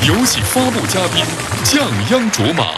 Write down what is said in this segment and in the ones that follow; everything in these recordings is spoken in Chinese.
有请发布嘉宾降央卓玛。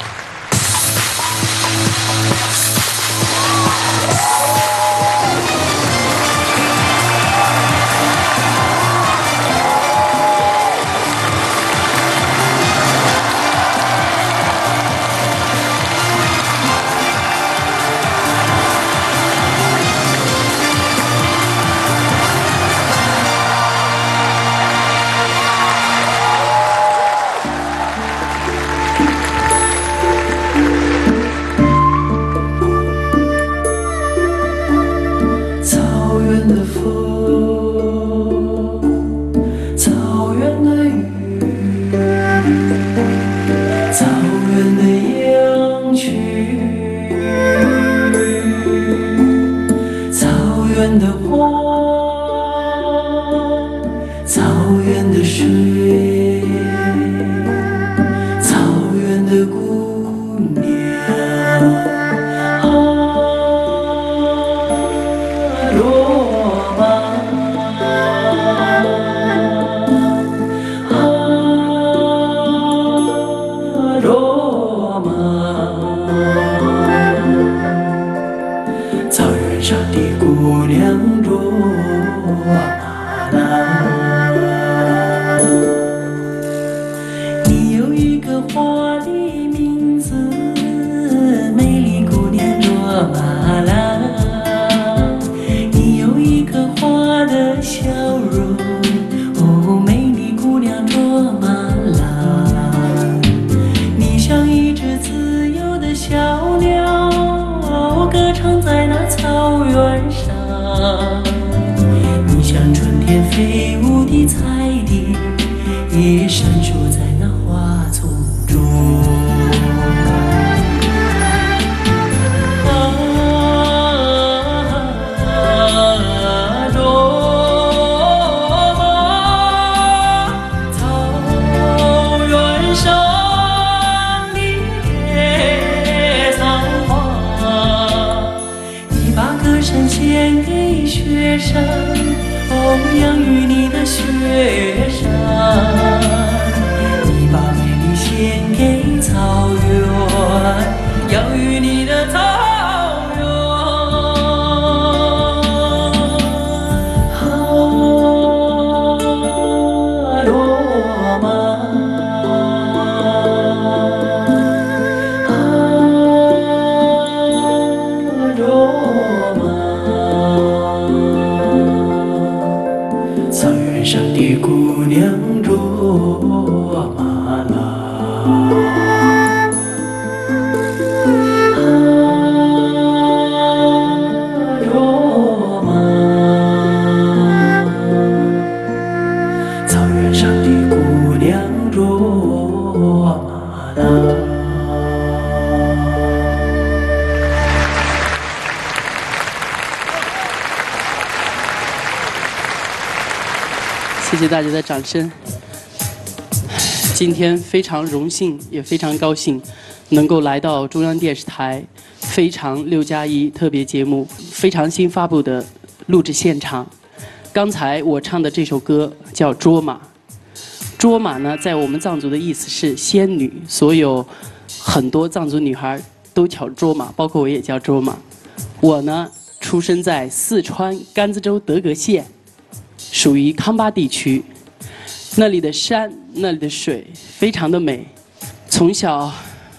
谢谢大家的掌声。今天非常荣幸，也非常高兴，能够来到中央电视台《非常6+1》特别节目非常新发布的录制现场。刚才我唱的这首歌叫《卓玛》。卓玛呢，在我们藏族的意思是仙女，所有很多藏族女孩都叫卓玛，包括我也叫卓玛。我呢，出生在四川甘孜州德格县。属于康巴地区，那里的山，那里的水非常的美。从小，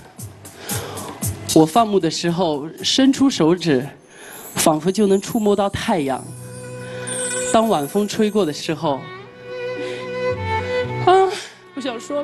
我放牧的时候，伸出手指，仿佛就能触摸到太阳。当晚风吹过的时候，不想说了。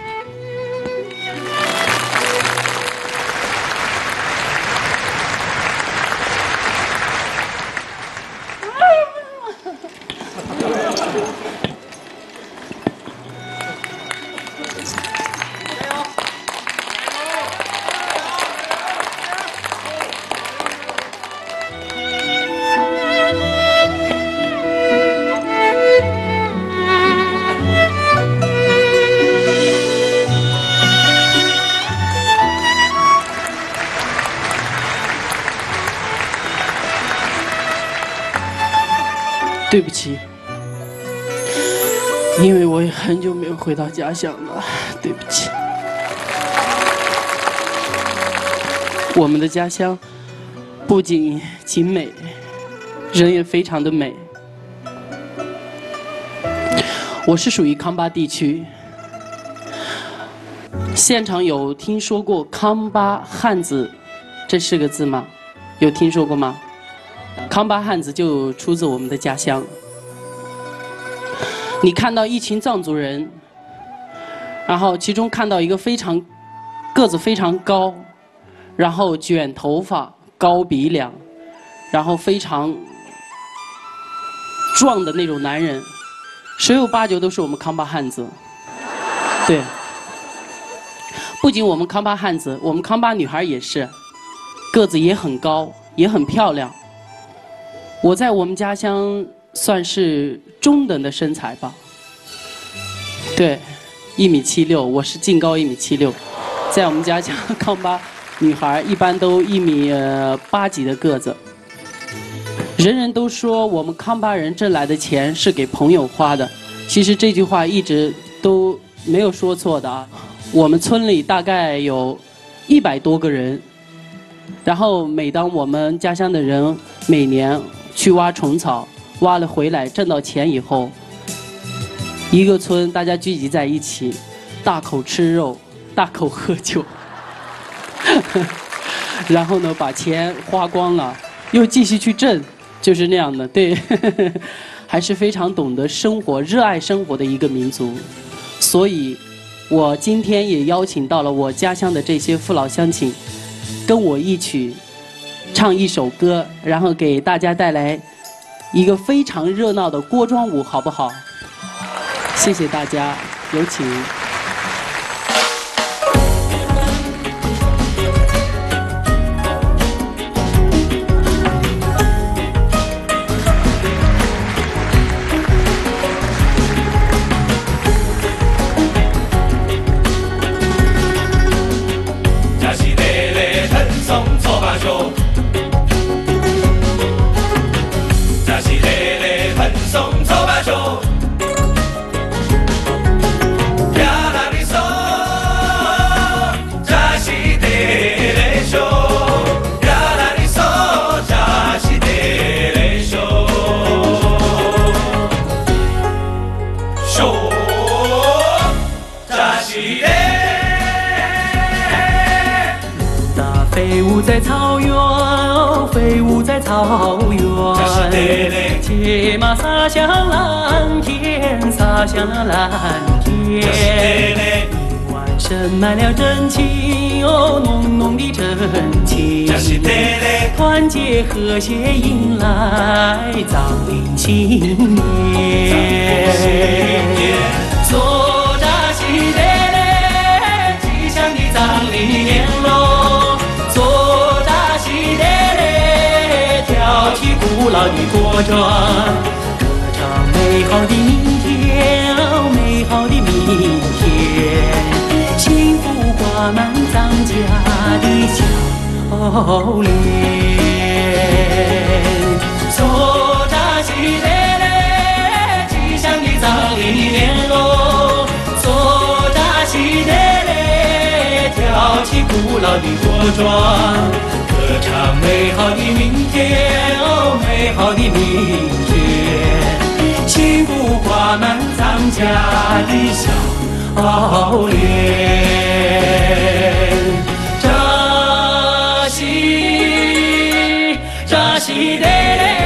对不起，因为我也很久没有回到家乡了。 对不起。我们的家乡不仅景美，人也非常的美。我是属于康巴地区，现场有听说过康巴汉子这4个字吗？有听说过吗？康巴汉子就出自我们的家乡。你看到一群藏族人，然后其中看到一个个子非常高，然后卷头发、高鼻梁，然后非常壮的那种男人，十有八九都是我们康巴汉子。对，不仅我们康巴汉子，我们康巴女孩也是，个子也很高，也很漂亮。我在我们家乡算是中等的身材吧。对，1.76米，我是净高1.76米，在我们家乡康巴女孩一般都1.8米几的个子。人人都说我们康巴人挣来的钱是给朋友花的，其实这句话一直都没有说错的啊。我们村里大概有100多个人，然后每当我们家乡的人每年去挖虫草，挖了回来挣到钱以后，一个村大家聚集在一起，大口吃肉，大口喝酒，然后呢把钱花光了，又继续去挣，就是那样的。对，还是非常懂得生活、热爱生活的一个民族。所以，我今天也邀请到了我家乡的这些父老乡亲，跟我一起唱一首歌，然后给大家带来一个非常热闹的锅庄舞，好不好？谢谢大家，有请。 飞舞在草原，飞舞在草原，骑马洒向蓝天，洒向了蓝天。万盛满了真情，哦，浓浓的真情。团结和谐迎来藏领新年。说扎西嘞嘞，吉祥的藏历年喽。跳起古老的锅庄，歌唱美好的明天，美好的明天，幸福挂满藏家的笑脸。说扎西嘞嘞，吉祥的藏历年喽。说扎西嘞嘞，跳起古老的锅庄。歌唱美好的明天，哦，美好的明天，幸福挂满藏家的笑脸。扎西，扎西嘞嘞。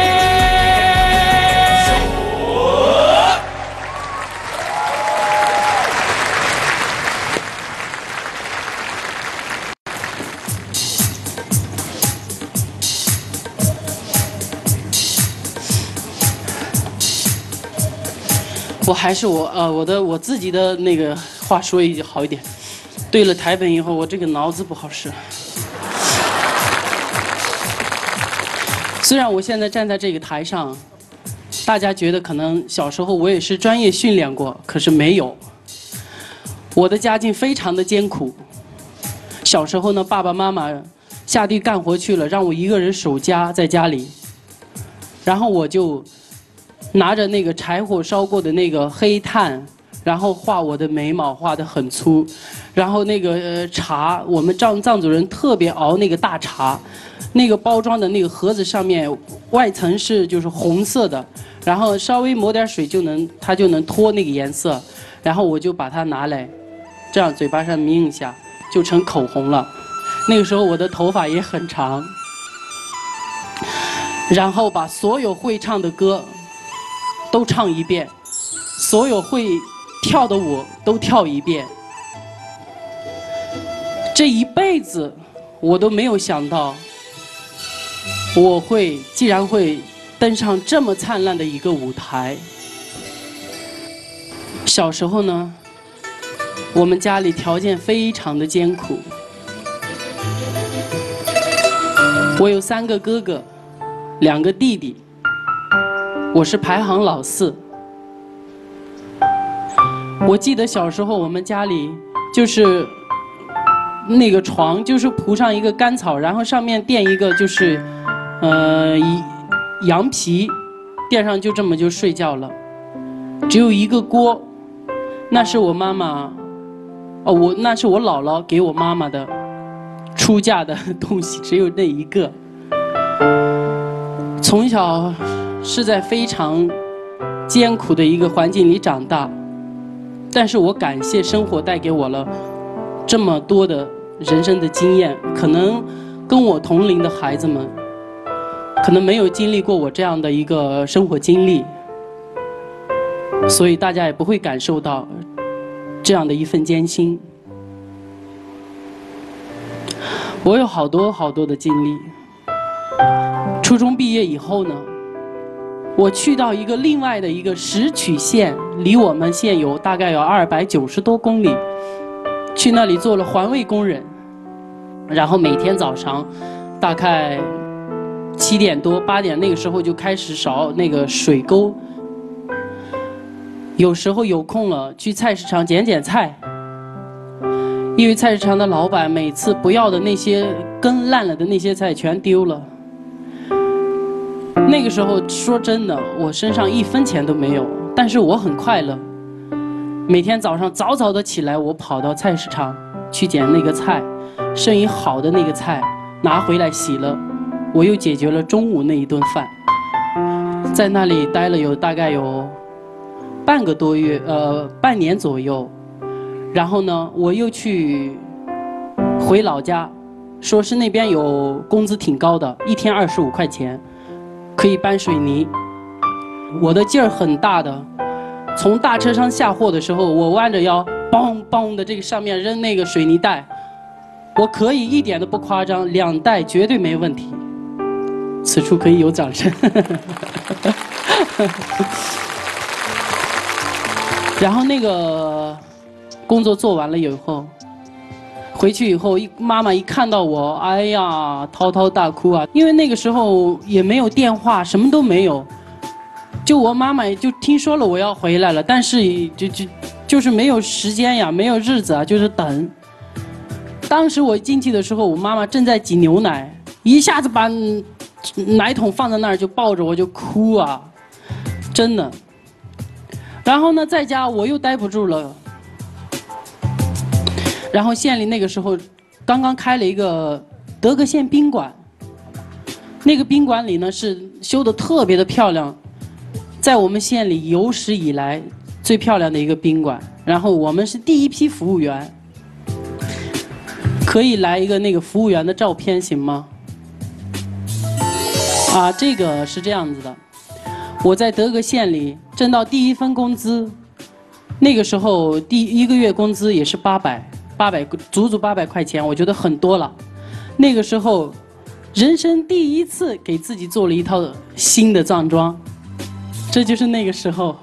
我还是我自己的那个话说好一点。对了台本以后，我这个脑子不好使。虽然我现在站在这个台上，大家觉得可能小时候我也是专业训练过，可是没有。我的家境非常的艰苦。小时候呢，爸爸妈妈下地干活去了，让我一个人守家在家里，然后我就拿着那个柴火烧过的那个黑炭， 然后画我的眉毛画得很粗，然后那个茶，我们藏族人特别熬那个大茶，那个包装的那个盒子上面外层是就是红色的，然后稍微抹点水它就能脱那个颜色，然后我就把它拿来，这样嘴巴上抿一下就成口红了。那个时候我的头发也很长，然后把所有会唱的歌都唱一遍，所有会跳的舞都跳一遍。这一辈子我都没有想到，我既然会登上这么灿烂的一个舞台。小时候呢，我们家里条件非常的艰苦，我有3个哥哥，2个弟弟，我是排行老4。我记得小时候我们家里就是那个床就是铺上一个干草，然后上面垫一个就是羊皮，垫上就这么就睡觉了。只有一个锅，那是我妈妈，那是我姥姥给我妈妈的出嫁的东西，只有那一个。从小是在非常艰苦的一个环境里长大，但是我感谢生活带给我了这么多的人生的经验。可能跟我同龄的孩子们，可能没有经历过我这样的一个生活经历，所以大家也不会感受到这样的一份艰辛。我有好多好多的经历。初中毕业以后呢，我去到另外的一个石渠县，离我们县大概有290多公里，去那里做了环卫工人，然后每天早上大概7点多8点那个时候就开始扫那个水沟，有时候有空了去菜市场捡菜，因为菜市场的老板每次不要的那些根烂了的那些菜全丢了。那个时候说真的，我身上1分钱都没有，但是我很快乐。每天早上早早的起来，我跑到菜市场去捡那个菜，剩余好的那个菜拿回来洗了，我又解决了中午那一顿饭。在那里待了大概有半个多月，半年左右。然后呢，我又回老家，说是那边有工资挺高的，1天25块钱。可以搬水泥，我的劲儿很大的。从大车上下货的时候，我弯着腰，梆梆的这个上面扔那个水泥袋，我可以一点都不夸张，2袋绝对没问题。此处可以有掌声。然后那个工作做完了以后，回去以后，妈妈一看到我，哎呀，滔滔大哭啊！因为那个时候也没有电话，什么都没有，就我妈妈也就听说了我要回来了，但是就是没有时间呀，没有日子啊，就是等。当时我进去的时候，我妈妈正在挤牛奶，一下子把奶桶放在那儿，就抱着我就哭啊，真的。然后呢，在家我又待不住了。然后县里那个时候刚刚开了一个德格县宾馆，那个宾馆里呢是修得特别的漂亮，在我们县里有史以来最漂亮的一个宾馆。然后我们是第一批服务员，可以来一个那个服务员的照片行吗？啊，这个是这样子的，我在德格县里挣到第1份工资，那个时候第1个月工资也是800，足足800块钱，我觉得很多了。那个时候，人生第1次给自己做了一套新的藏装，这就是那个时候。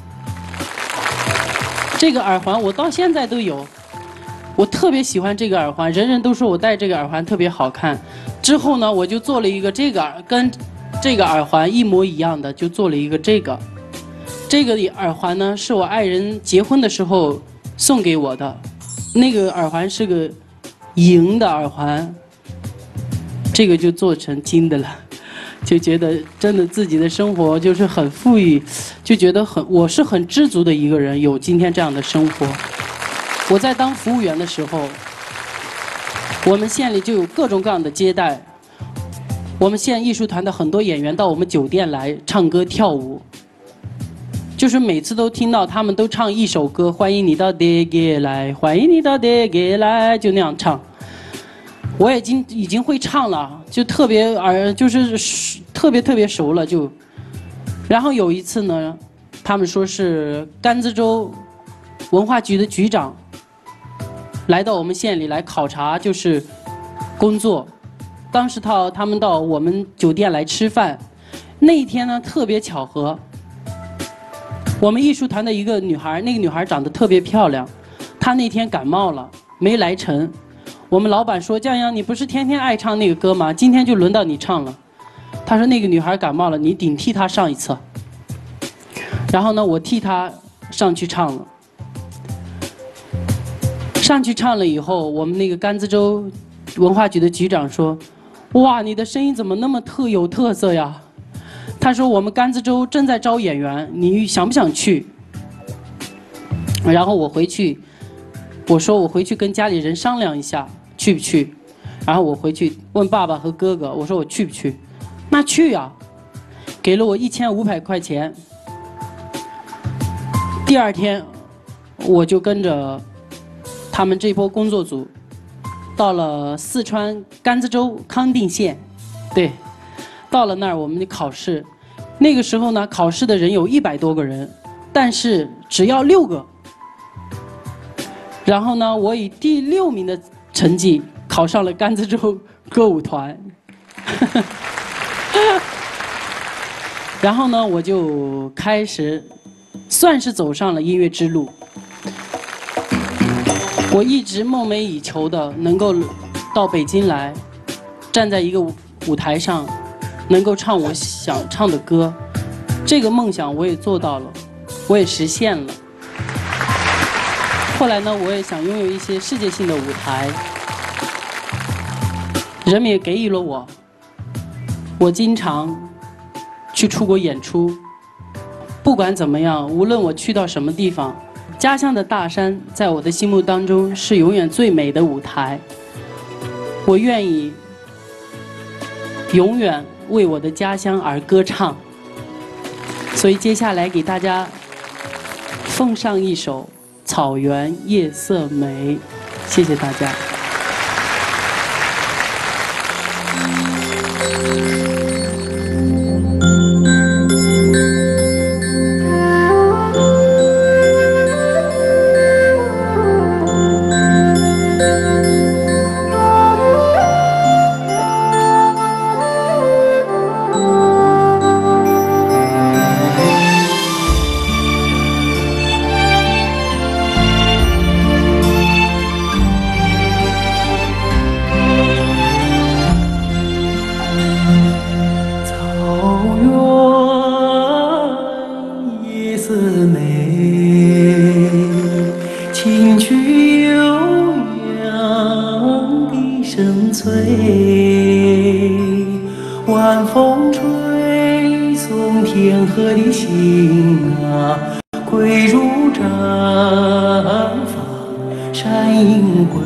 这个耳环我到现在都有，我特别喜欢这个耳环，人人都说我戴这个耳环特别好看。之后呢，我就做了一个跟这个耳环一模一样的，就做了一个这个耳环呢，是我爱人结婚的时候送给我的。那个耳环是个银的耳环，这个就做成金的了。 就觉得真的自己的生活就是很富裕，就觉得我是很知足的一个人，有今天这样的生活。我在当服务员的时候，我们县里就有各种各样的接待。我们县艺术团的很多演员到我们酒店来唱歌跳舞，就是每次都听到他们都唱一首歌，欢迎你到爹给来，欢迎你到爹给来，就那样唱。我已经会唱了，就特别就是特别熟了就。然后有一次呢，他们说是甘孜州文化局的局长来到我们县里来考察，就是工作。当时他们到我们酒店来吃饭，那一天呢特别巧合，我们艺术团的一个女孩，那个女孩长得特别漂亮，她那天感冒了没来成。我们老板说：“酱酱，你不是天天爱唱那个歌吗？今天就轮到你唱了。”他说：“那个女孩感冒了，你顶替她上一次。”然后呢，我替她上去唱了。上去唱了以后，我们那个甘孜州文化局的局长说：“哇，你的声音怎么那么有特色呀？”他说：“我们甘孜州正在招演员，你想不想去？”然后我回去，我说我回去跟家里人商量一下，去不去？然后我回去问爸爸和哥哥，我说我去不去？那去呀，给了我1500块钱。第二天，我就跟着他们这波工作组到了四川甘孜州康定县，对，到了那儿我们的考试。那个时候呢，考试的人有100多个人，但是只要6个。然后呢，我以第6名的成绩考上了甘孜州歌舞团。然后呢，我就开始算是走上了音乐之路。我一直梦寐以求的能够到北京来，站在一个舞台上，能够唱我想唱的歌。这个梦想我也做到了，我也实现了。后来呢，我也想拥有一些世界性的舞台，人们也给予了我。我经常去出国演出，不管怎么样，无论我去到什么地方，家乡的大山在我的心目当中是永远最美的舞台。我愿意永远为我的家乡而歌唱。所以接下来给大家奉上一首《草原夜色美》，谢谢大家。 晚风吹送天河的星啊，归入毡房山阴归。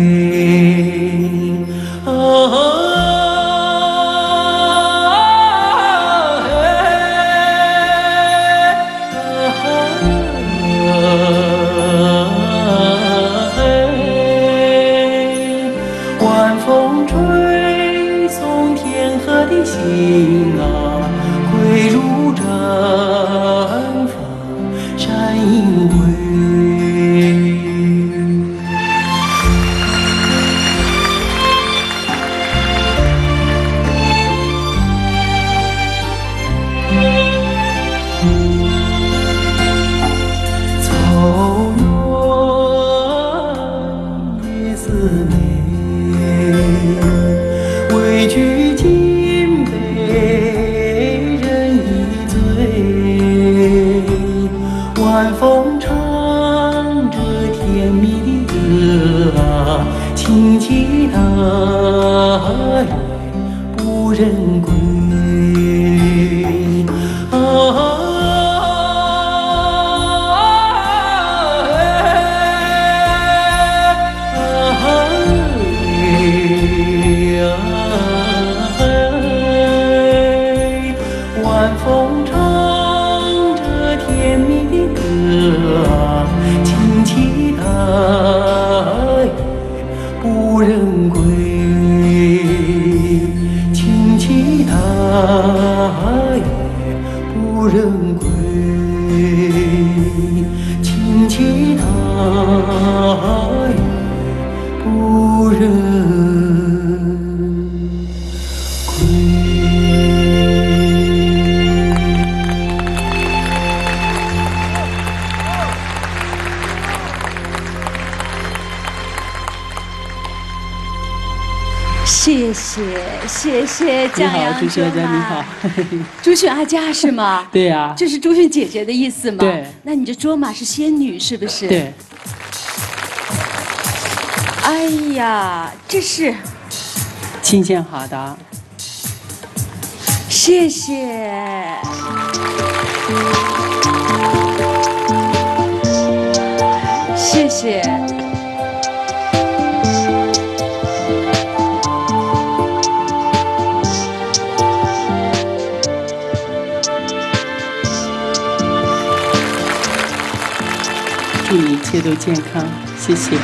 晚风吹送天河的星啊，归入毡房山阴归。草原夜色美，畏惧金杯人一醉，晚风唱着甜蜜的歌啊，轻骑踏月不忍归。 归，亲戚他也不认归。 谢谢江阳朱迅阿佳，你好。 朱迅阿佳是吗？ 对呀、 这是朱迅姐姐的意思吗？ 对。 那你这卓玛是仙女是不是？。 对， 哎呀，这是， 亲羡哈达。 谢谢。谢谢。 祝你一切都健康，谢谢。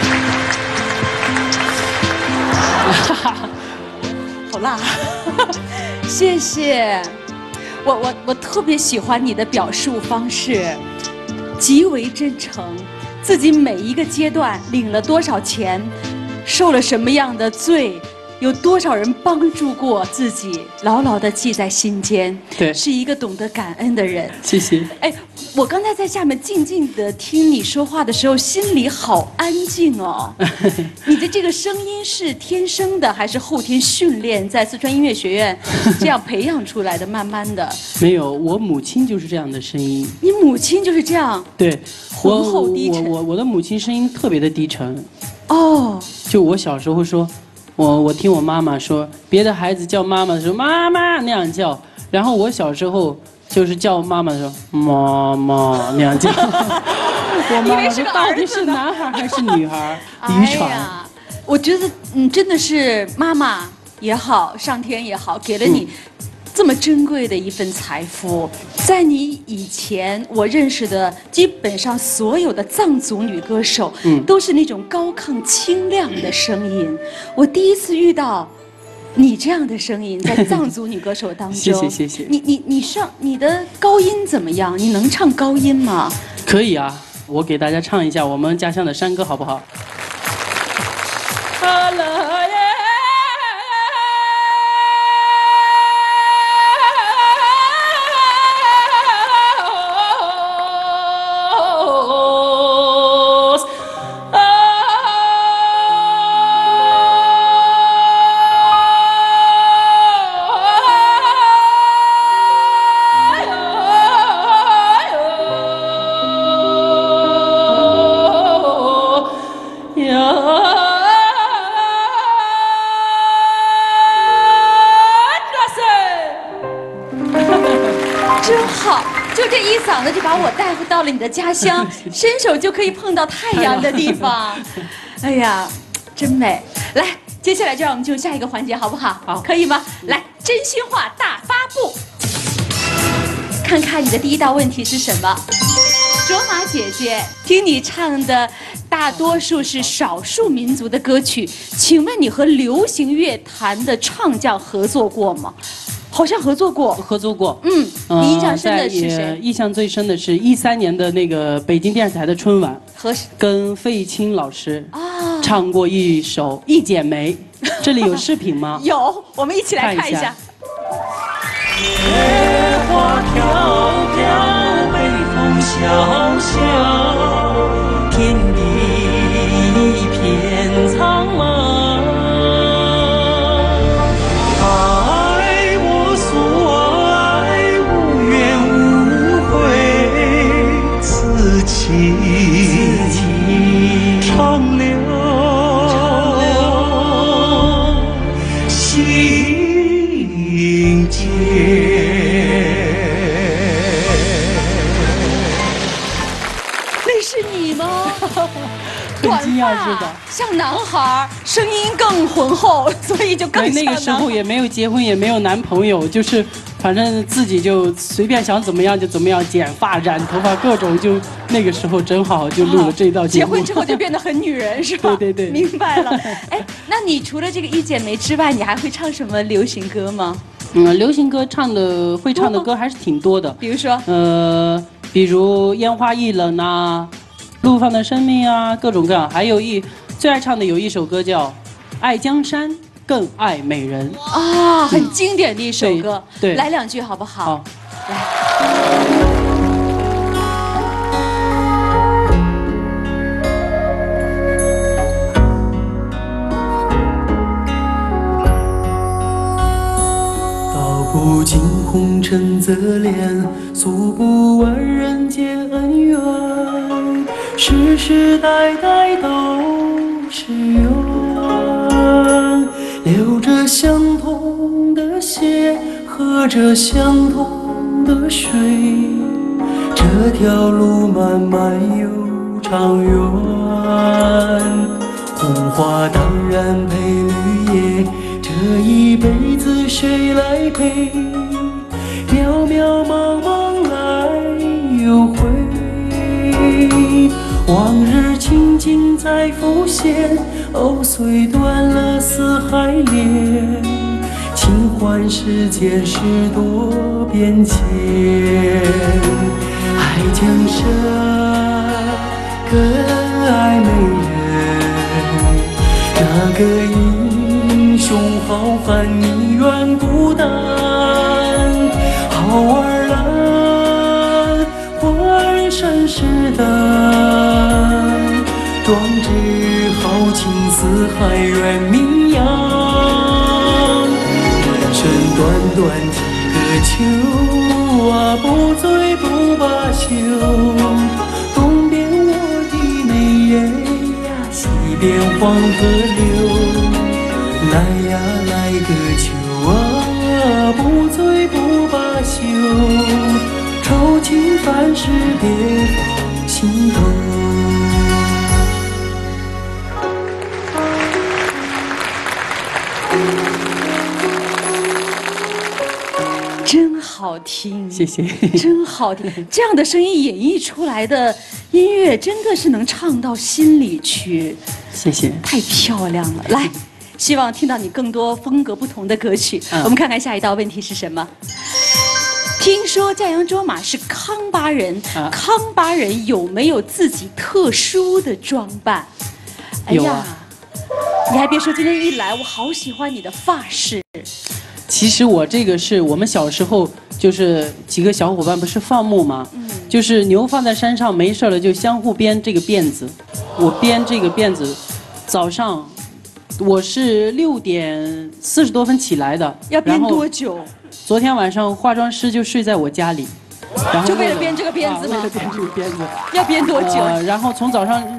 好辣，谢谢。我特别喜欢你的表述方式，极为真诚。自己每一个阶段领了多少钱，受了什么样的罪，有多少人帮助过自己，牢牢地记在心间。 对， 是一个懂得感恩的人。 谢谢。 哎，我刚才在下面静静地听你说话的时候，心里好安静哦。你的这个声音是天生的，还是后天训练在四川音乐学院这样培养出来的？慢慢的。 没有，我母亲就是这样的声音。 你母亲就是这样？ 对， 浑厚低沉。 我的母亲声音特别的低沉。 哦。 就我小时候说，我听我妈妈说，别的孩子叫妈妈的时候，妈妈那样叫，然后我小时候就是叫妈妈的时候，妈妈那样叫。我妈妈说到底是男孩还是女孩？遗传。 我觉得真的是妈妈也好，上天也好，给了你这么珍贵的一份财富。在你以前我认识的基本上所有的藏族女歌手，都是那种高亢清亮的声音。我第一次遇到你这样的声音，在藏族女歌手当中。 谢谢。 你的高音怎么样？你能唱高音吗？ 可以啊，我给大家唱一下我们家乡的山歌好不好？阿拉耶。 就把我带回到了你的家乡，伸手就可以碰到太阳的地方。哎呀，真美！来，接下来就让我们进入下一个环节，好不好？ 好， 可以吗？来，真心话大发布，看看你的第一道问题是什么？卓玛姐姐，听你唱的大多数是少数民族的歌曲，请问你和流行乐坛的唱将合作过吗？好像合作过，你印象深的是谁？ 印象最深的是13年的那个北京电视台的春晚，跟费玉清老师唱过一首《一剪梅》，这里有视频吗？ 有，我们一起来看一下。 野花飘飘，北风萧萧，天地一片苍茫。长流心间。 那是你吗？ 很惊讶是吧？ 像男孩，声音更浑厚，所以就更像男孩。 那个时候也没有结婚，也没有男朋友，就是反正自己就随便想怎么样就怎么样，剪发、染头发，各种就那个时候正好就录了这道节目。 结婚之后就变得很女人是吧？ 对对对， 明白了。哎，那你除了这个《一剪梅》之外，你还会唱什么流行歌吗？ 流行歌会唱的歌还是挺多的。 比如说， 比如烟花易冷啊，怒放的生命啊，各种各样。还有最爱唱的有一首歌叫《爱江山更爱美人》 啊，很经典的一首歌。 对， 来2句好不好？ 好， 来。 不尽红尘泽怜，诉不完人间恩怨，世世代代都是缘，流着相同的血，喝着相同的水，这条路漫漫又长远，红花当然配绿叶，这一辈子谁来陪？渺渺茫茫来又回，往日情景再浮现，藕虽断了丝还连，情换世间事多变迁。爱江山更爱美人，那个英雄好汉你愿孤单，好儿郎花儿闪闪的，壮志豪情四海远名扬。人生短短几个秋啊，不醉不罢休，东边我的美人呀，西边黄河流。来呀来个秋啊，不醉不罢休，愁情烦事别放心头。 真好听， 谢谢， 真好听。这样的声音演绎出来的音乐，真的是能唱到心里去。 谢谢， 太漂亮了。来，希望听到你更多风格不同的歌曲。我们看看下一道问题是什么？听说酱羊卓玛是康巴人，康巴人有没有自己特殊的装扮？哎呀，你还别说，今天一来，我好喜欢你的发饰。 其实我这个是我们小时候就是几个小伙伴不是放牧吗？就是牛放在山上没事了就相互编这个辫子。我编这个辫子，早上我是6点40多分起来的。 要编多久？ 昨天晚上化妆师就睡在我家里，然后就为了编这个辫子吗？ 为了编这个辫子。 要编多久？ 然后从早上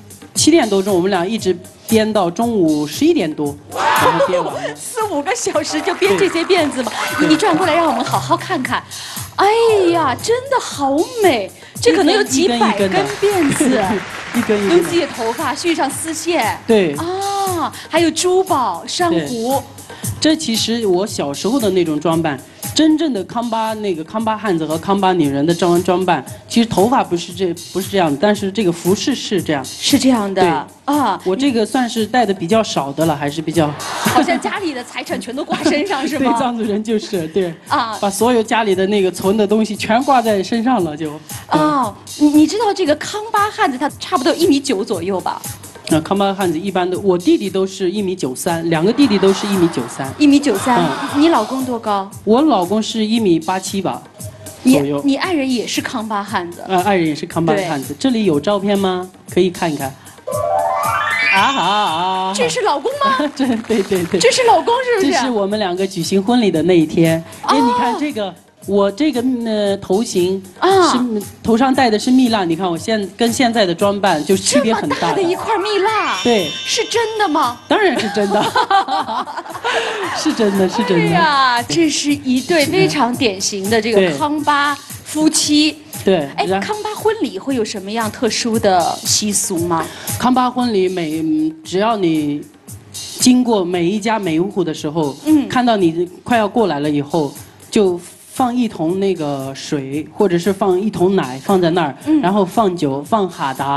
7点多钟，我们俩一直编到中午11点多，然后编完了。 4、5个小时就编这些辫子吗？你转过来让我们好好看看。哎呀，真的好美！这可能有几百根辫子， 一根一根用自己的头发续上丝线。 对啊，还有珠宝、珊瑚。 这其实我小时候的那种装扮，真正的康巴汉子和康巴女人的装扮，其实头发不是这样，但是这个服饰是这样。 是这样的啊， 我这个算是戴的比较少的了，还是比较。 好像家里的财产全都挂身上是吗？ 对，藏族人就是对啊， 把所有家里的那个存的东西全挂在身上了就。 哦，你知道这个康巴汉子他差不多1.9米左右吧？ 康巴汉子一般都，我弟弟都是1.93米，2个弟弟都是1.93米。 你老公多高？ 我老公是1.87米吧，左右。 你爱人也是康巴汉子？ 爱人也是康巴汉子。这里有照片吗？可以看一看。 这是老公吗？ 对。 这是老公是不是？ 这是我们2个举行婚礼的那一天。因为你看这个。我这个头型是头上戴的是蜜蜡，你看我跟现在的装扮就区别很大。 这么大的一块蜜蜡， 对， 是真的吗？ 当然是真的，是真的。 哎呀，这是一对非常典型的这个康巴夫妻。 对， 哎，康巴婚礼会有什么样特殊的习俗吗？ 康巴婚礼只要你经过每一家每一户的时候，看到你快要过来了以后，就放一桶那个水，或者是放一桶奶放在那儿，然后放酒、放哈达、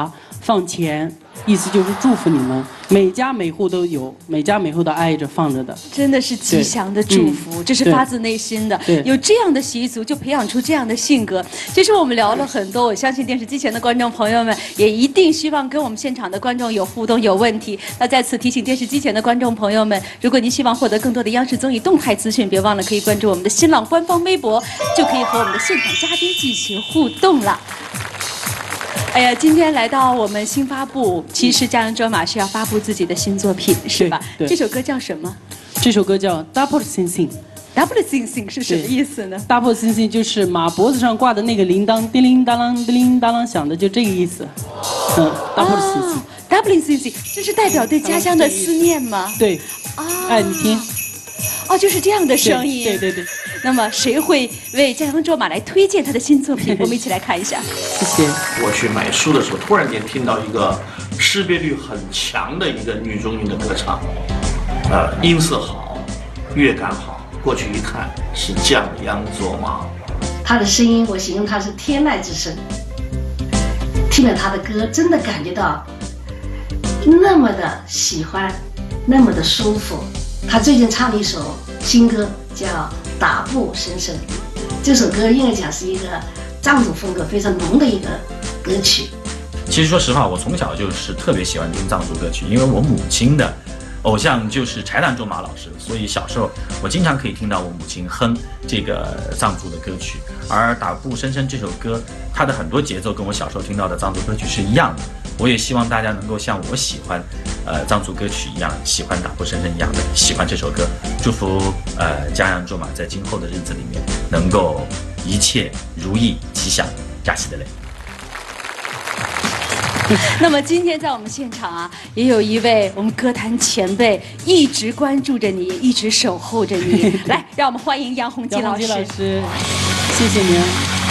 放钱，意思就是祝福你们，每家每户都有，每家每户都挨着放着的。 真的是吉祥的祝福，这是发自内心的。有这样的习俗，就培养出这样的性格。其实我们聊了很多，我相信电视机前的观众朋友们也一定希望跟我们现场的观众有互动、有问题。那在此提醒电视机前的观众朋友们，如果您希望获得更多的央视综艺动态资讯，别忘了可以关注我们的新浪官方微博，就可以和我们的现场嘉宾进行互动了。哎呀，今天来到我们新发布，其实家人卓玛是要发布自己的新作品，是吧？ 对。 这首歌叫什么？ 这首歌叫 Double Sing。Double Sing 是什么意思呢 ？Double Sing 就是马脖子上挂的那个铃铛，叮铃当啷，叮铃当啷响的，就这个意思。Double Sing。Double Sing， 这是代表对家乡的思念吗？ 对。哎，你听。 哦，就是这样的声音。 对对对。 那么谁会为家乡卓玛来推荐他的新作品？我们一起来看一下。 谢谢。 我去买书的时候，突然间听到一个识别率很强的一个女中音的歌唱，音色好，乐感好。过去一看是降央卓玛， 她的声音我形容她是天籁之声。听了她的歌，真的感觉到那么的喜欢，那么的舒服。她最近唱了一首新歌，叫《打步声声》。这首歌应该讲是一个藏族风格非常浓的一个歌曲。 其实说实话，我从小就是特别喜欢听藏族歌曲，因为我母亲的偶像就是柴旦卓玛老师，所以小时候我经常可以听到我母亲哼这个藏族的歌曲。而《打步声声》这首歌，它的很多节奏跟我小时候听到的藏族歌曲是一样的。我也希望大家能够像我喜欢藏族歌曲一样，喜欢打步声声一样的喜欢这首歌。祝福家阳卓玛在今后的日子里面能够一切如意吉祥，加喜的嘞。 那么今天在我们现场啊，也有一位我们歌坛前辈，一直关注着你，一直守候着你。来，让我们欢迎杨洪基老师。 杨洪基老师，谢谢您。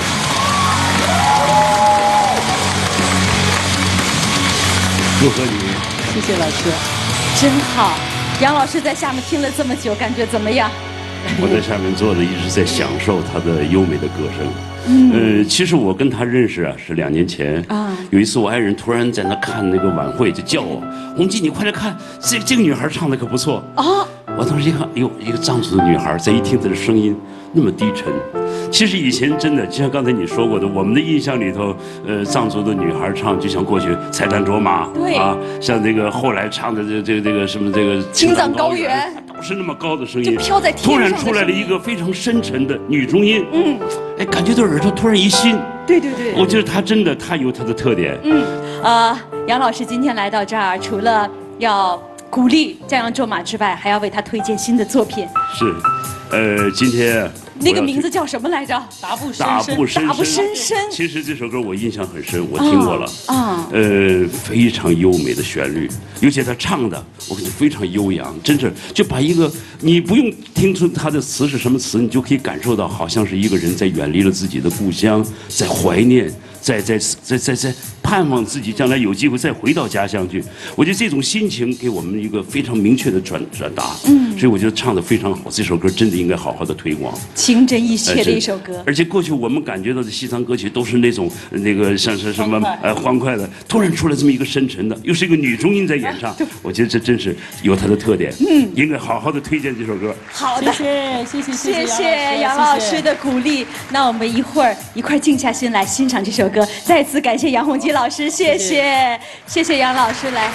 祝贺你！ 谢谢老师， 真好。杨老师在下面听了这么久，感觉怎么样？ 我在下面坐着，一直在享受他的优美的歌声。其实我跟他认识啊是2年前啊。有一次我爱人突然在那看那个晚会，就叫我洪基，你快来看，这个女孩唱的可不错啊。我当时一看，哎呦，一个藏族的女孩，再一听她的声音那么低沉。其实以前真的，就像刚才你说过的，我们的印象里头，藏族的女孩唱，就像过去柴旦卓玛， 对啊， 像这个后来唱的这个什么这个青藏高原， 都是那么高的声音， 就飘在天上。 突然出来了一个非常深沉的女中音，哎，感觉到耳朵突然一新。 对对对， 我觉得她真的，她有她的特点。 杨老师今天来到这儿，除了要鼓励家阳卓玛之外，还要为他推荐新的作品。 是，今天那个名字叫什么来着？ 打步声声。 其实这首歌我印象很深，我听过了。非常优美的旋律，尤其他唱的，我感觉非常悠扬，真是就把一个你不用听出他的词是什么词，你就可以感受到，好像是一个人在远离了自己的故乡，在怀念，在盼望自己将来有机会再回到家乡去。我觉得这种心情给我们一个非常明确的转达。所以我觉得唱得非常好，这首歌真的应该好好的推广。 情真意切的一首歌。 而且过去我们感觉到的西藏歌曲都是那种那个像是什么欢快的，突然出来这么一个深沉的，又是一个女中音在演唱，我觉得这真是有它的特点。应该好好的推荐这首歌。 好的，谢谢杨老师的鼓励。那我们一会儿一块静下心来欣赏这首歌。再次感谢杨洪基老师，谢谢杨老师来。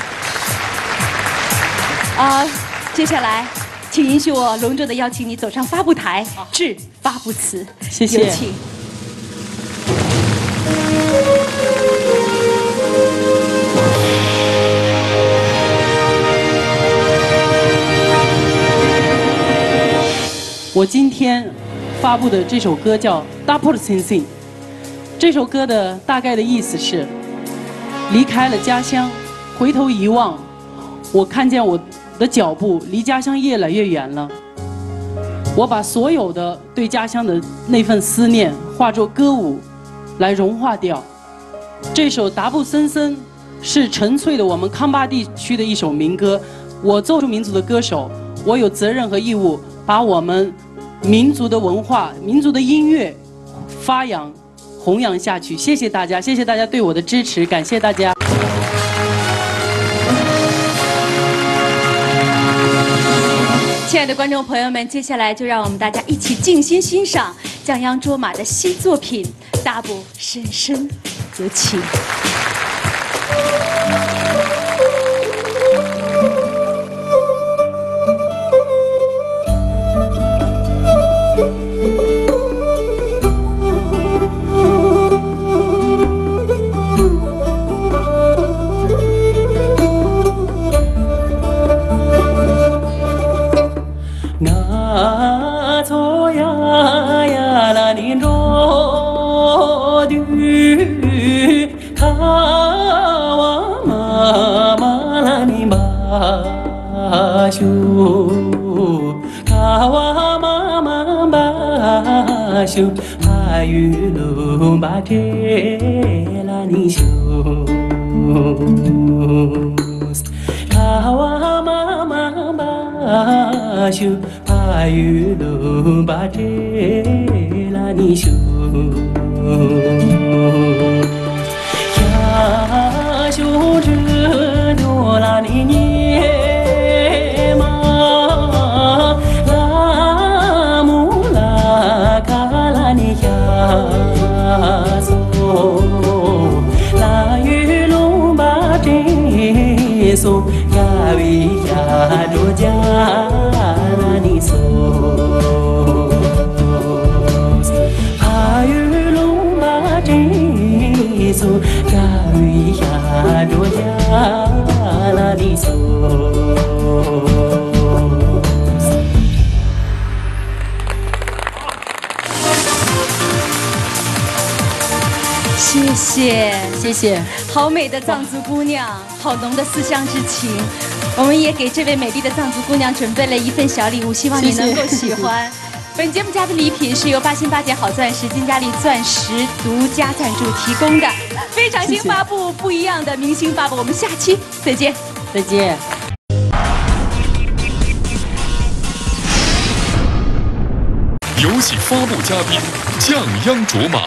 接下来，请允许我隆重的邀请你走上发布台，致发布词。 谢谢。 有请。 我今天发布的这首歌叫《Double Sing Sing》。这首歌的大概的意思是：离开了家乡，回头一望，我看见我的脚步离家乡越来越远了。我把所有的对家乡的那份思念化作歌舞，来融化掉。这首《达布森森》是纯粹的我们康巴地区的一首民歌。我作为民族的歌手，我有责任和义务把我们民族的文化、民族的音乐发扬、弘扬下去。谢谢大家，谢谢大家对我的支持，感谢大家。 亲爱的观众朋友们，接下来就让我们大家一起静心欣赏降央卓玛的新作品《大步深深》，有请。 谢谢， 好美的藏族姑娘，好浓的思乡之情。我们也给这位美丽的藏族姑娘准备了一份小礼物，希望你能够喜欢。本节目嘉宾礼品是由8件好钻石金佳丽钻石独家赞助提供的，非常新发布，不一样的明星发布。我们下期再见， 再见。 有请发布嘉宾降央卓玛。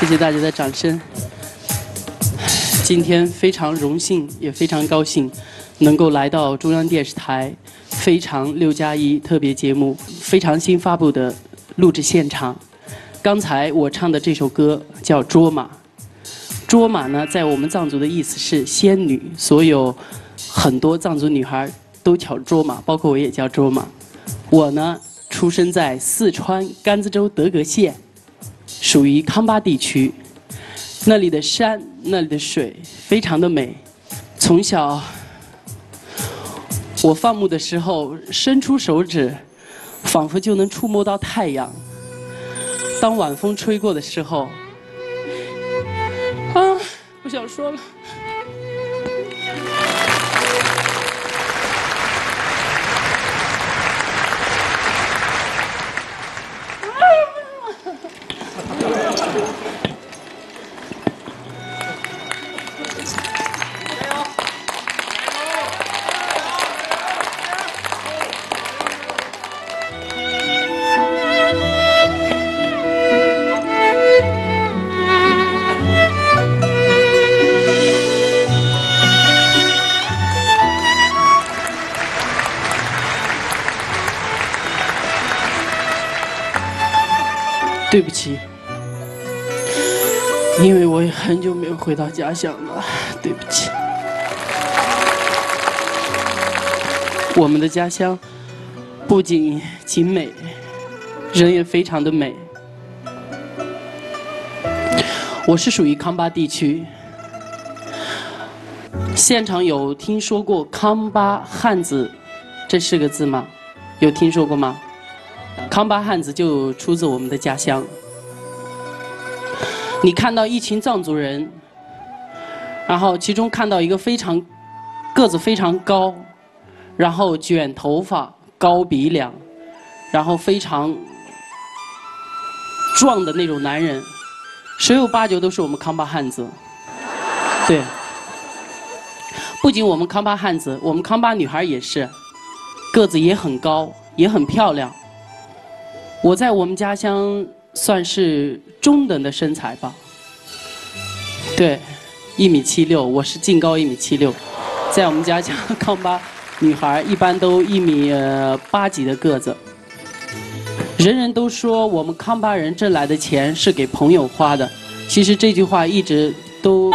谢谢大家的掌声。今天非常荣幸，也非常高兴，能够来到中央电视台非常6+1特别节目非常新发布的录制现场。刚才我唱的这首歌叫《卓玛》，卓玛呢，在我们藏族的意思是仙女，所有很多藏族女孩都叫卓玛，包括我也叫卓玛。我呢，出生在四川甘孜州德格县，属于康巴地区。那里的山，那里的水非常的美。从小，我放牧的时候，伸出手指，仿佛就能触摸到太阳。当晚风吹过的时候，不想说了。对不起，因为我也很久没有回到家乡了，对不起。我们的家乡不仅景美，人也非常的美。我是属于康巴地区，现场有听说过康巴汉子这4个字吗？有听说过吗？康巴汉子就出自我们的家乡。你看到一群藏族人，然后其中看到一个个子非常高，然后卷头发、高鼻梁，然后非常壮的那种男人，十有八九都是我们康巴汉子。对，不仅我们康巴汉子，我们康巴女孩也是，个子也很高，也很漂亮。我在我们家乡算是中等的身材吧，对，1.76米，我是净高1.76米，在我们家乡康巴女孩一般都1.8米几的个子。人人都说我们康巴人挣来的钱是给朋友花的，其实这句话一直都。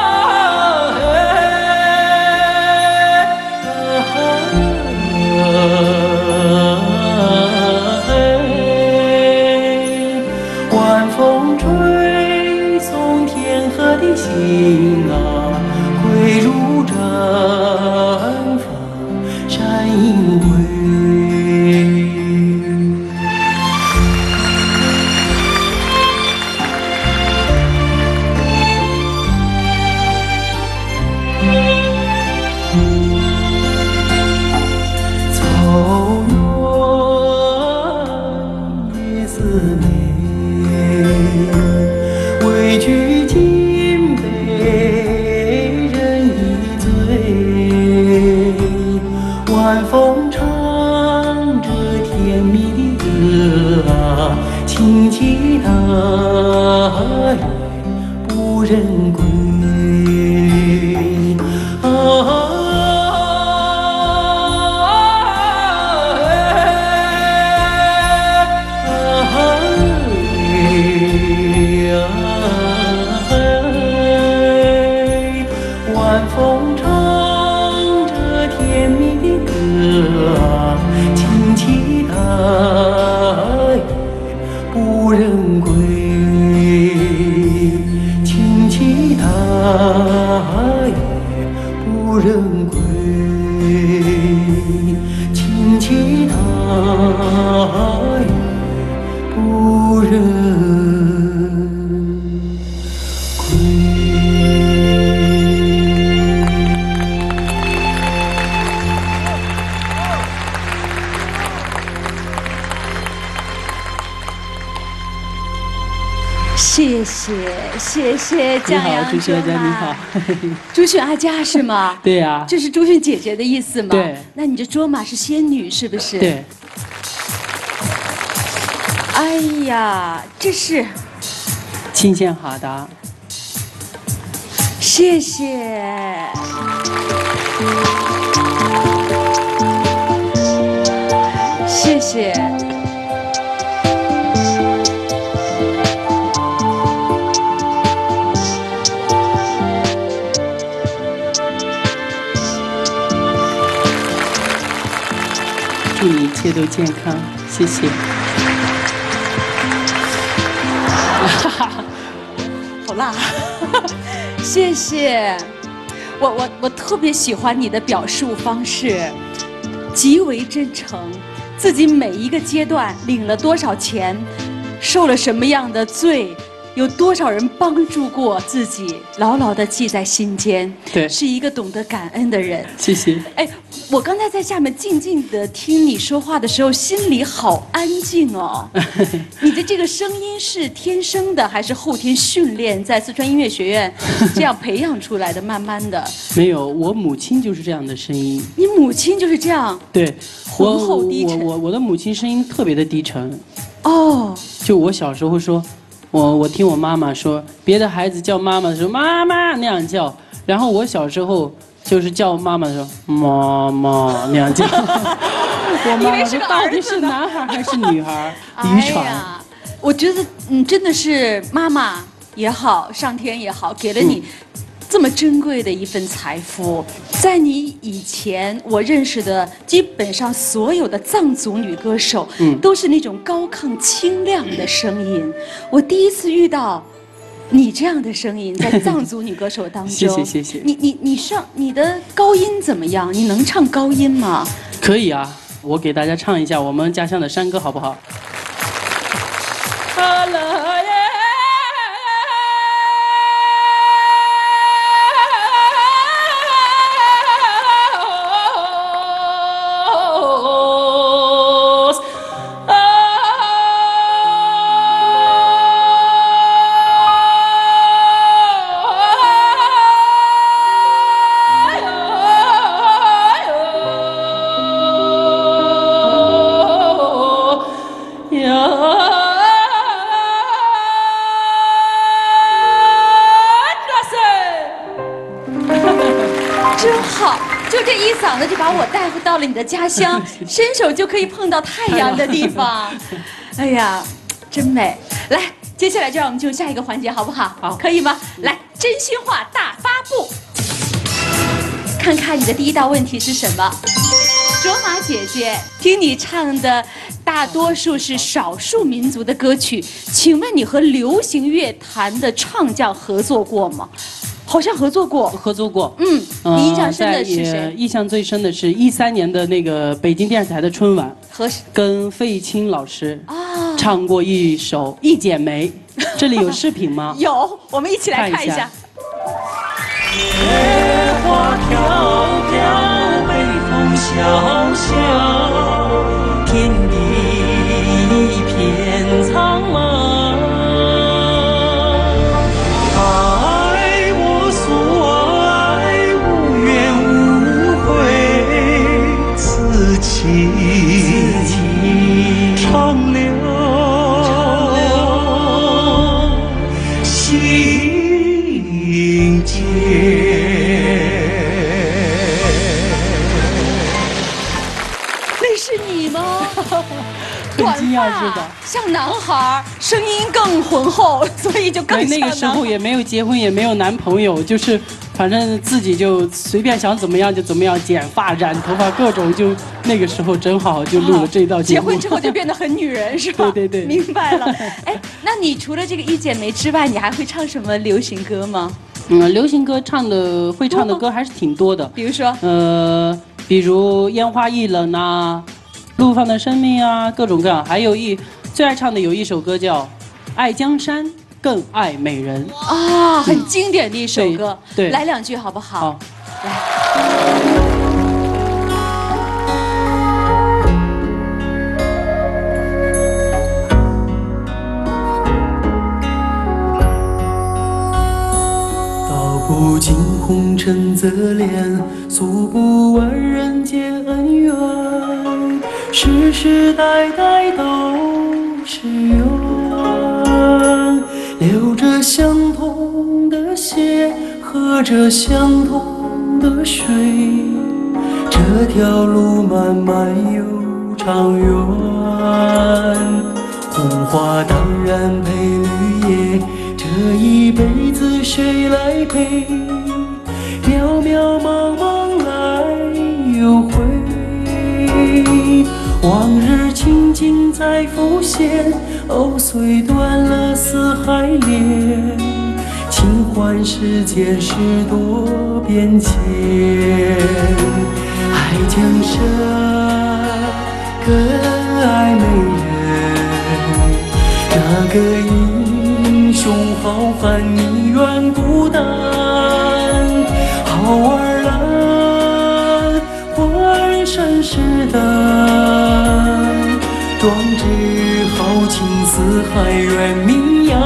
心啊，归入正法山阴会。草原也是美，畏惧金杯人一醉，晚风唱着甜蜜的歌啊，轻骑踏月不忍归。晚风唱着甜蜜的歌啊，轻骑踏月不忍归，轻骑踏月不忍归，轻骑踏月不忍。 谢谢江阳朱迅阿佳你好。 朱迅阿佳是吗？ 对呀。 这是朱迅姐姐的意思吗？ 对。 那你这卓玛是仙女是不是？ 对。 哎呀，这是。 钦羡哈达。 谢谢。谢谢。 祝你一切都健康，谢谢。 好辣，谢谢。我特别喜欢你的表述方式，极为真诚。自己每一个阶段领了多少钱，受了什么样的罪，有多少人帮助过自己，牢牢地记在心间。 对， 是一个懂得感恩的人。 谢谢。 哎，我刚才在下面静静地听你说话的时候，心里好安静哦。你的这个声音是天生的，还是后天训练，在四川音乐学院这样培养出来的？慢慢的。 没有，我母亲就是这样的声音。 你母亲就是这样？ 对， 浑厚低沉。 我的母亲声音特别的低沉。 哦。 就我小时候说，我听我妈妈说，别的孩子叫妈妈的时候，妈妈那样叫，然后我小时候就是叫妈妈的时候，妈妈那样叫。我妈妈说到底是男孩还是女孩？遗传。哎呀， 我觉得真的是妈妈也好，上天也好，给了你这么珍贵的一份财富。在你以前我认识的基本上所有的藏族女歌手，都是那种高亢清亮的声音。我第一次遇到你这样的声音，在藏族女歌手当中。 谢谢谢谢。 你的高音怎么样？你能唱高音吗？ 可以啊，我给大家唱一下我们家乡的山歌，好不好？ 真好，就这一嗓子就把我带回到了你的家乡，伸手就可以碰到太阳的地方。哎呀，真美！来，接下来就让我们进入下一个环节，好不好？ 好， 可以吗？来，真心话大发布，看看你的第一道问题是什么？卓玛姐姐，听你唱的大多数是少数民族的歌曲，请问你和流行乐坛的唱将合作过吗？好像合作过。合作过。你印象深的是谁？ 印象最深的是13年的那个北京电视台的春晚，跟费玉清老师唱过一首《一剪梅》。这里有视频吗？ 有，我们一起来看一下。 野花飘飘，北风萧萧，天地一片苍茫。爱我所爱，无怨无悔，此情长留心间。 是你吗？ 很惊讶是吧？ 像男孩，声音更浑厚，所以就更像男孩。 那个时候也没有结婚，也没有男朋友，就是反正自己就随便想怎么样就怎么样，剪发、染头发，各种就那个时候正好就录了这道节目。 结婚之后就变得很女人是吧？ 对对对， 明白了。哎，那你除了这个《一剪梅》之外，你还会唱什么流行歌吗？ 流行歌会唱的歌还是挺多的。 比如说？ 比如烟花易冷啊，怒放的生命啊，各种各样。还有最爱唱的有一首歌叫《爱江山更爱美人》 啊，很经典的一首歌。 对， 来2句好不好？ 好， 来。 不尽红尘泽恋，诉不完人间恩怨，世世代代都是缘，流着相同的血和喝着相同的水，这条路漫漫又长远。红花当然配绿叶，这一辈子谁来陪？渺渺茫茫来又回，往日情景再浮现。哦，虽断了丝还连，情换世间事多变迁。爱江山更爱美人，那个英雄好汉你愿孤单。好儿郎，花儿闪闪的，壮志豪情四海远名扬。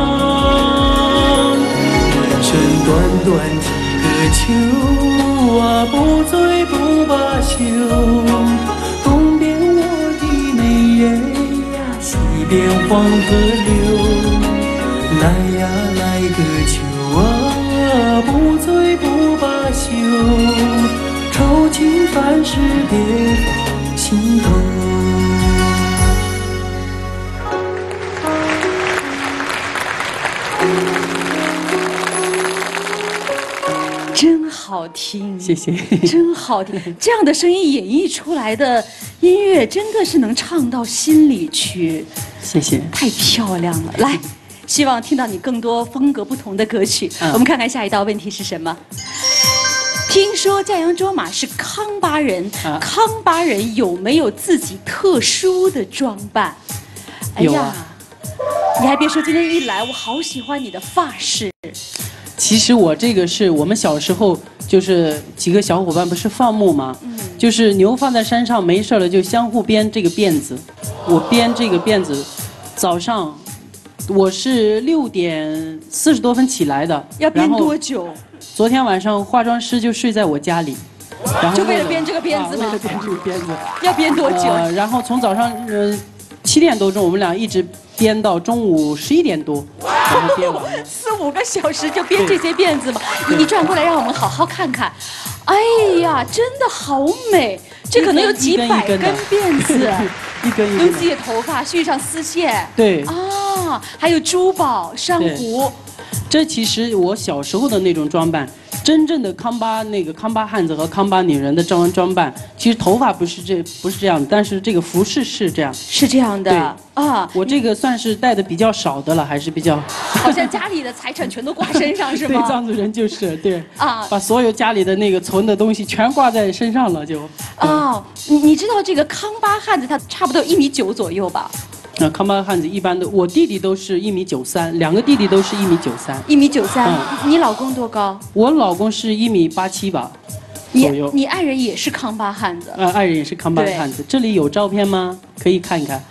人生短短几个秋啊，不醉不罢休。东边我的眉眼呀，西边黄河流。来呀来个秋啊，不醉不罢休。愁情烦事别放心头。 真好听， 谢谢， 真好听。这样的声音演绎出来的音乐，真的是能唱到心里去。 谢谢， 太漂亮了。来，希望听到你更多风格不同的歌曲。我们看看下一道问题是什么？听说嘉阳卓玛是康巴人，康巴人有没有自己特殊的装扮？哎呀，你还别说，今天一来，我好喜欢你的发饰。 其实我这个是我们小时候就是几个小伙伴不是放牧吗？就是牛放在山上没事了就相互编这个辫子。我编这个辫子，早上我是6点40多分起来的。 要编多久？ 昨天晚上化妆师就睡在我家里，然后就为了编这个辫子吗？ 为了编这个辫子。 要编多久？ 然后从早上7点多钟，我们俩一直编到中午11点多，然后编完了。 4、5个小时就编这些辫子吗？你转过来让我们好好看看。哎呀，真的好美！这可能有几百根辫子， 一根一根。 用自己的头发续上丝线。 对。 啊，还有珠宝、珊瑚。 这其实我小时候的那种装扮。真正的康巴汉子和康巴女人的装扮，其实头发不是这样的，但是这个服饰是这样。 是这样的。对啊， 我这个算是戴的比较少的了，还是比较。 好像家里的财产全都挂身上是吗？ 对，藏族人就是对啊，把所有家里的那个存的东西全挂在身上了就。 哦，你知道这个康巴汉子他差不多1.9米左右吧？ 康巴汉子一般的，我弟弟都是1.93米，2个弟弟都是1.93米。 1.93米。你老公多高？ 我老公是1.87米吧，左右。 你爱人也是康巴汉子？ 爱人也是康巴汉子。这里有照片吗？可以看一看。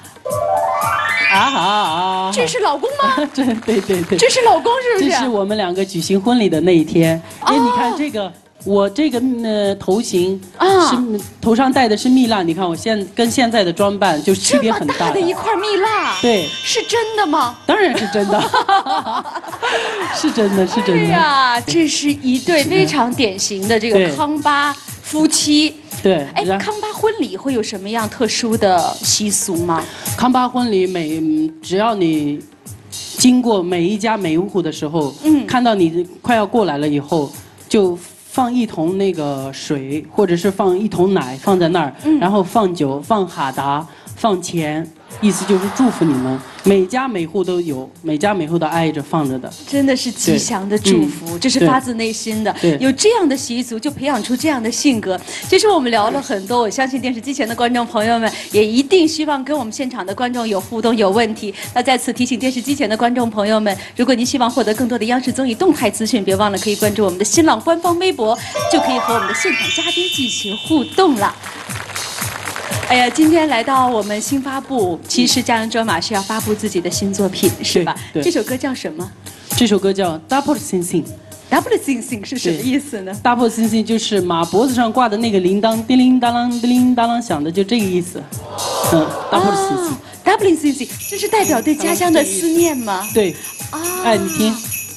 这是老公吗？ 对。 这是老公是不是？ 这是我们2个举行婚礼的那一天。哎，你看这个。我这个头型是头上戴的是蜜蜡，你看我跟现在的装扮就区别很大。 这么大的一块蜜蜡， 对， 是真的吗？ 当然是真的，是真的。 哎呀，这是一对非常典型的这个康巴夫妻。 对， 哎，康巴婚礼会有什么样特殊的习俗吗？ 康巴婚礼只要你经过每一家每一户的时候，看到你快要过来了以后，就放一桶那个水，或者是放一桶奶放在那儿，然后放酒、放哈达、放钱，意思就是祝福你们。每家每户都有，每家每户都挨着放着的。 真的是吉祥的祝福，这是发自内心的。有这样的习俗，就培养出这样的性格。其实我们聊了很多，我相信电视机前的观众朋友们也一定希望跟我们现场的观众有互动、有问题。那在此提醒电视机前的观众朋友们，如果您希望获得更多的央视综艺动态资讯，别忘了可以关注我们的新浪官方微博，就可以和我们的现场嘉宾进行互动了。哎呀，今天来到我们新发布，其实嘉阳卓玛是要发布自己的新作品，是吧？这首歌叫什么？ 这首歌叫 Double Sing。Double Sing 是什么意思呢 ？Double Sing 就是马脖子上挂的那个铃铛，叮铃当啷，叮铃当啷响的，就这个意思。Double Sing。 Double Sing， 这是代表对家乡的思念吗？ 对。哎，你听。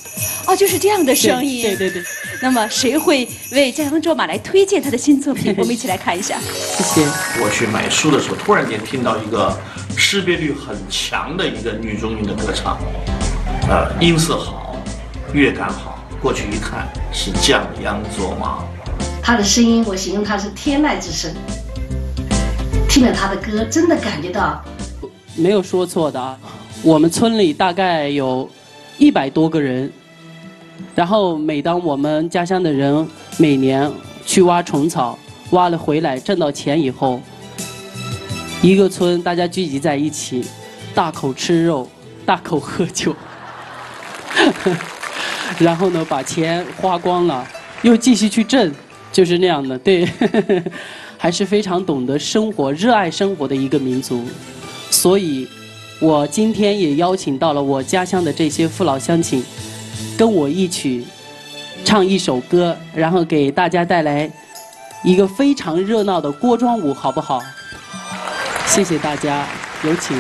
哦，就是这样的声音。 对对对。 那么谁会为江洋卓玛来推荐他的新作品？我们一起来看一下。 谢谢。 我去买书的时候，突然间听到一个识别率很强的一个女中音的歌唱，音色好，乐感好，过去一看是降央卓玛。 她的声音，我形容她是天籁之声。听了她的歌，真的感觉到没有说错的啊。我们村里大概有100多个人，然后每当我们家乡的人每年去挖虫草，挖了回来挣到钱以后，一个村大家聚集在一起，大口吃肉，大口喝酒，然后呢把钱花光了，又继续去挣，就是那样的。对，还是非常懂得生活、热爱生活的一个民族。所以，我今天也邀请到了我家乡的这些父老乡亲，跟我一起唱一首歌，然后给大家带来一个非常热闹的锅庄舞，好不好？谢谢大家，有请。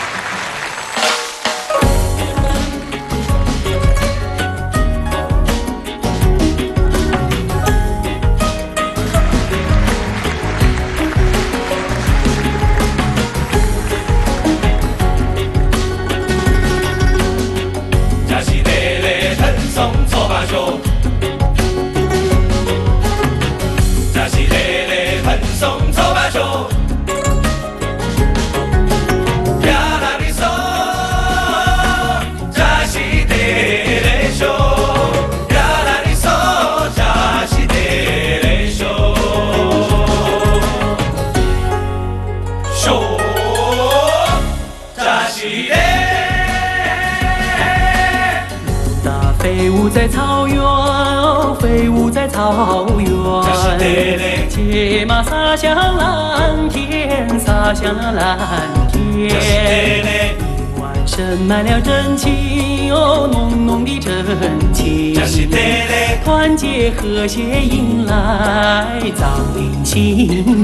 飞舞在草原，飞舞在草原，骑马洒向蓝天，洒向蓝天。万声满了真情，哦，浓浓的真情。团结和谐迎来藏领新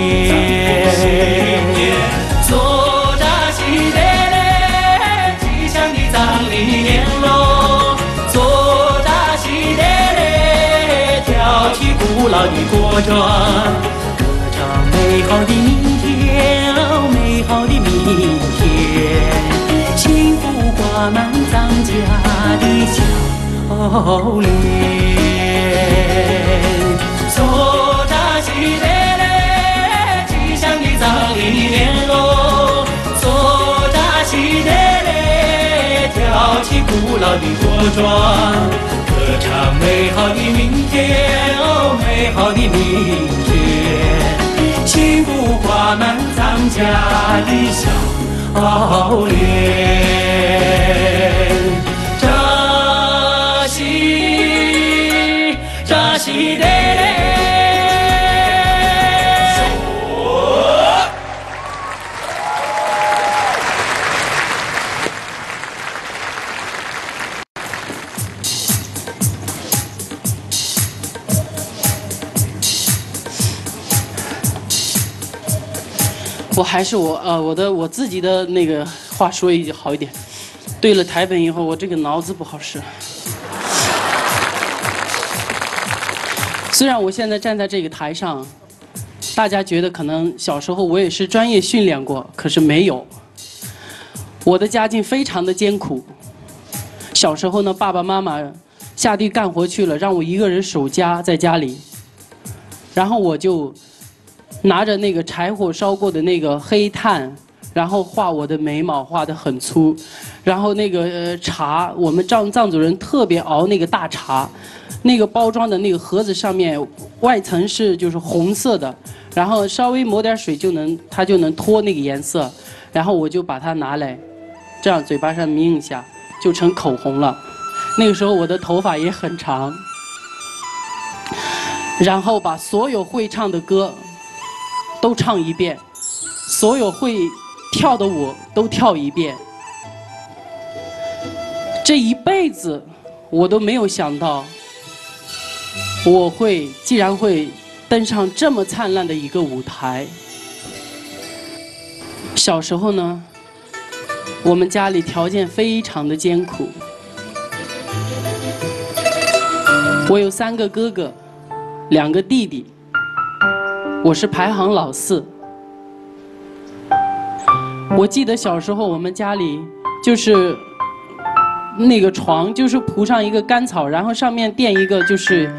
年。说扎西嘞嘞，吉祥的藏历年喽。跳起古老的锅庄，歌唱美好的明天，哦，美好的明天，幸福挂满藏家的笑脸。说扎西嘞嘞，吉祥的藏历年喽。说扎西嘞嘞，跳起古老的锅庄。歌唱美好的明天，哦，美好的明天，幸福挂满藏家的笑脸。扎西，扎西嘞嘞。 我还是我自己的那个话说好一点。对了台本以后，我这个脑子不好使。虽然我现在站在这个台上，大家觉得可能小时候我也是专业训练过，可是没有。我的家境非常的艰苦。小时候呢，爸爸妈妈下地干活去了，让我一个人守家在家里，然后我就拿着那个柴火烧过的那个黑炭，然后画我的眉毛，画得很粗，然后那个茶，我们藏族人特别熬那个大茶，那个包装的那个盒子上面外层是就是红色的，然后稍微抹点水它就能脱那个颜色，然后我就把它拿来，这样嘴巴上抿一下就成口红了。那个时候我的头发也很长，然后把所有会唱的歌都唱一遍，所有会跳的舞都跳一遍。这一辈子我都没有想到，我竟然会登上这么灿烂的一个舞台。小时候呢，我们家里条件非常的艰苦， 我有3个哥哥，2个弟弟，我是排行老4。我记得小时候我们家里就是那个床，就是铺上一个干草，然后上面垫一个就是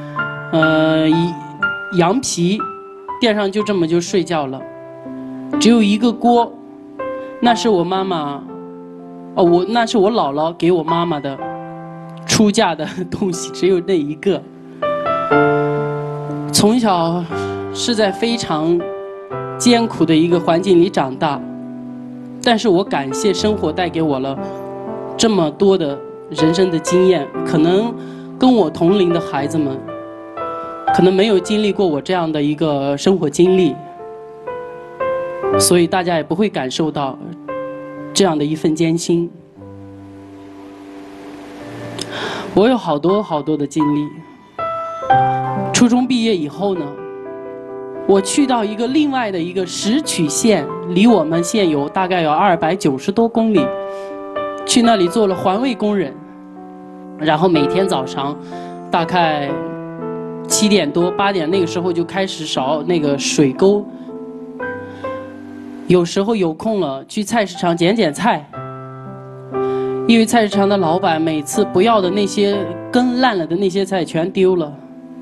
羊皮，垫上就这么就睡觉了。只有一个锅，那是我妈妈，那是我姥姥给我妈妈的出嫁的东西，只有那一个。从小是在非常艰苦的一个环境里长大，但是我感谢生活带给我了这么多的人生的经验，可能跟我同龄的孩子们可能没有经历过我这样的一个生活经历，所以大家也不会感受到这样的一份艰辛。我有好多好多的经历。初中毕业以后呢，我去到一个另外的一个石渠县，离我们县有大概有290多公里，去那里做了环卫工人，然后每天早上大概7点多8点那个时候就开始扫那个水沟，有时候有空了去菜市场捡菜，因为菜市场的老板每次不要的那些根烂了的那些菜全丢了。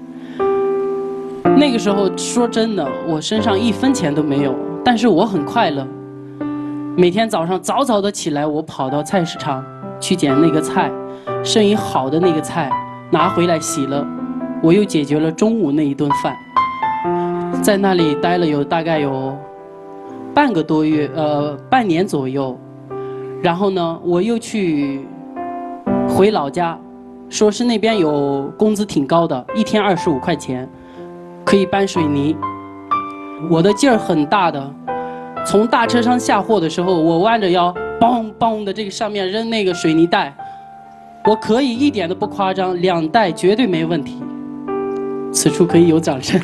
那个时候说真的，我身上1分钱都没有，但是我很快乐。每天早上早早的起来，我跑到菜市场去捡那个菜，生意好的那个菜拿回来洗了，我又解决了中午那一顿饭。在那里待了大概有半个多月，半年左右。然后呢，我又回老家，说是那边有工资挺高的，1天25块钱，可以搬水泥。我的劲儿很大的，从大车上下货的时候，我弯着腰，梆梆的这个上面扔那个水泥袋，我可以一点都不夸张，2袋绝对没问题。此处可以有掌声。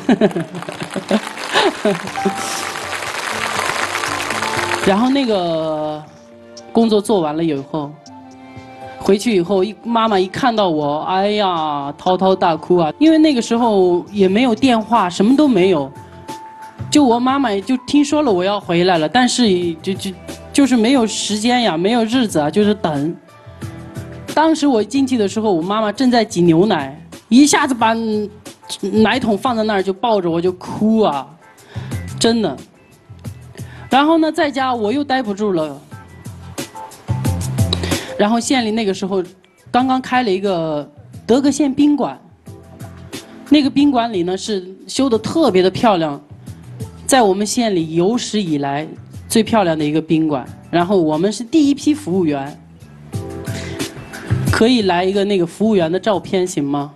然后那个工作做完了以后，回去以后，妈妈一看到我，哎呀，滔滔大哭啊！因为那个时候也没有电话，什么都没有，就我妈妈就听说了我要回来了，但是就是没有时间呀，没有日子啊，就是等。当时我进去的时候，我妈妈正在挤牛奶，一下子把奶桶放在那儿，就抱着我就哭啊，真的。然后呢，在家我又待不住了。然后县里那个时候刚刚开了一个德格县宾馆，那个宾馆里呢是修得特别的漂亮，在我们县里有史以来最漂亮的一个宾馆。然后我们是第一批服务员，可以来一个那个服务员的照片行吗？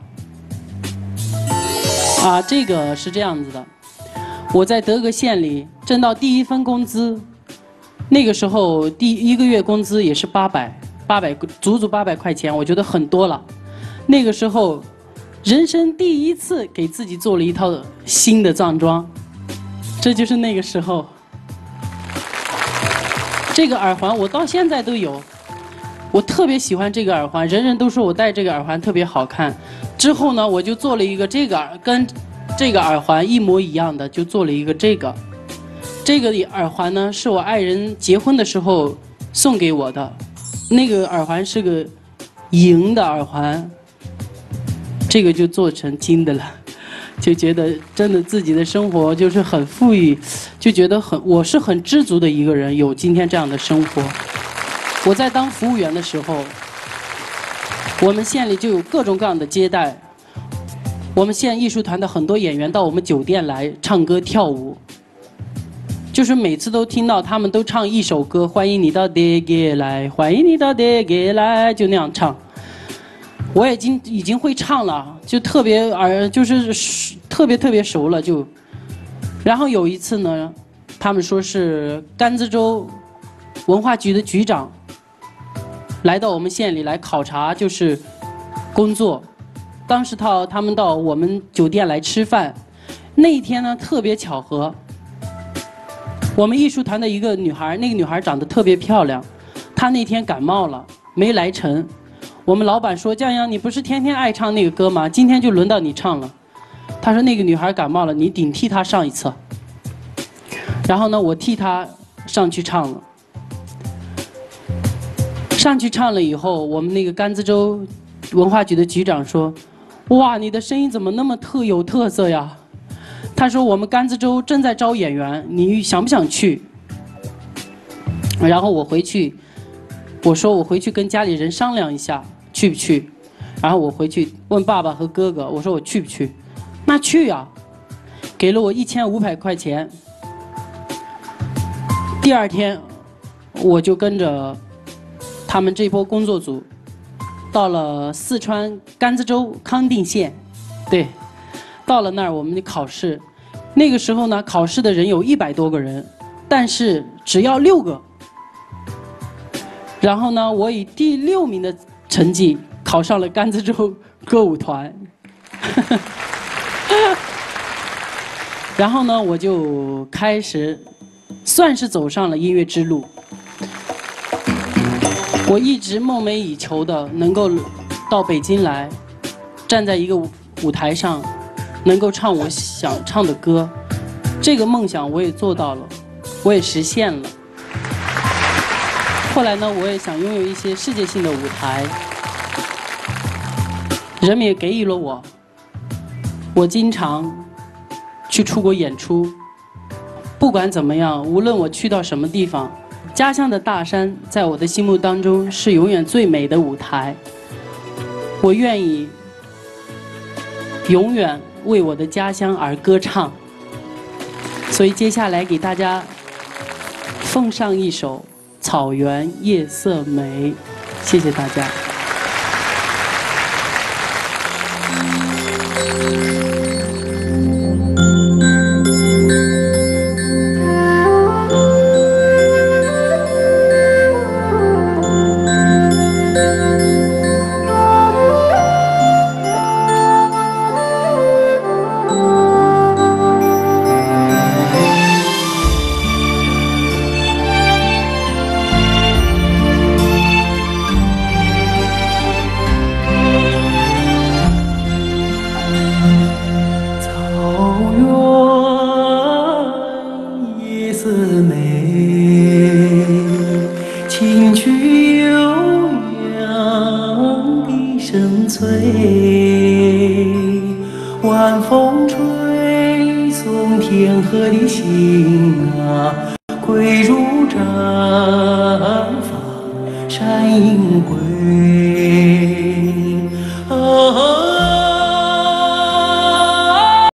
啊，这个是这样子的，我在德格县里挣到第1份工资，那个时候第1个月工资也是800，足足800块钱，我觉得很多了。那个时候，人生第1次给自己做了一套新的藏装，这就是那个时候。这个耳环我到现在都有，我特别喜欢这个耳环，人人都说我戴这个耳环特别好看。之后呢，我就做了一个跟这个耳环一模一样的，就做了一个这个。这个耳环呢，是我爱人结婚的时候送给我的。那个耳环是个银的耳环，这个就做成金的了，就觉得真的自己的生活就是很富裕，就觉得我是很知足的一个人，有今天这样的生活。我在当服务员的时候，我们县里就有各种各样的接待，我们县艺术团的很多演员到我们酒店来唱歌跳舞。就是每次都听到他们都唱一首歌，欢迎你到德格来，欢迎你到德格来，就那样唱。我已经会唱了，就特别特别熟了就。然后有一次呢，他们说是甘孜州文化局的局长来到我们县里来考察，就是工作。当时他们到我们酒店来吃饭，那一天呢特别巧合。我们艺术团的一个女孩，那个女孩长得特别漂亮，她那天感冒了，没来成。 我们老板说：“酱香，你不是天天爱唱那个歌吗？今天就轮到你唱了。”他说：“那个女孩感冒了，你顶替她上一次。”然后呢，我替她上去唱了。上去唱了以后，我们那个甘孜州文化局的局长说：“哇，你的声音怎么那么有特色呀？”他说：“我们甘孜州正在招演员，你想不想去？”然后我回去，我说我回去跟家里人商量一下，去不去？然后我回去问爸爸和哥哥，我说我去不去？那去呀，给了我1500块钱。第二天，我就跟着他们这波工作组，到了四川甘孜州康定县，对，到了那儿我们的考试，那个时候呢，考试的人有100多个人，但是只要6个。然后呢，我以第6名的成绩考上了甘孜州歌舞团。然后呢，我就开始算是走上了音乐之路。我一直梦寐以求的能够到北京来，站在一个舞台上，能够唱我想唱的歌。这个梦想我也做到了，我也实现了。后来呢，我也想拥有一些世界性的舞台，人们也给予了我。我经常去出国演出，不管怎么样，无论我去到什么地方，家乡的大山在我的心目当中是永远最美的舞台。我愿意永远为我的家乡而歌唱。所以接下来给大家奉上一首《草原夜色美》，谢谢大家。 琴曲悠扬笛声催，晚风吹送天河的星啊，归如毡房山阴归。